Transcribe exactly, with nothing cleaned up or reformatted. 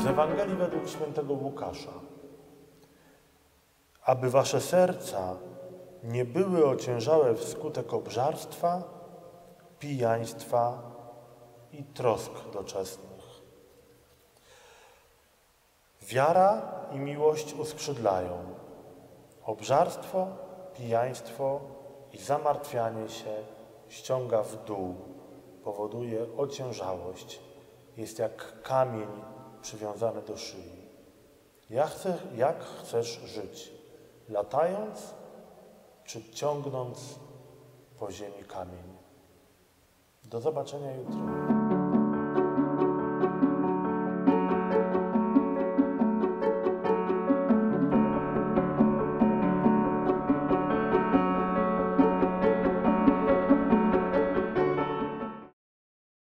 Ewangelii według świętego Łukasza. Aby wasze serca nie były ociężałe wskutek obżarstwa, pijaństwa i trosk doczesnych. Wiara i miłość uskrzydlają. Obżarstwo, pijaństwo i zamartwianie się ściąga w dół, powoduje ociężałość. Jest jak kamień przywiązany do szyi. Jak, chcę, jak chcesz żyć? Latając czy ciągnąc po ziemi kamień? Do zobaczenia jutro.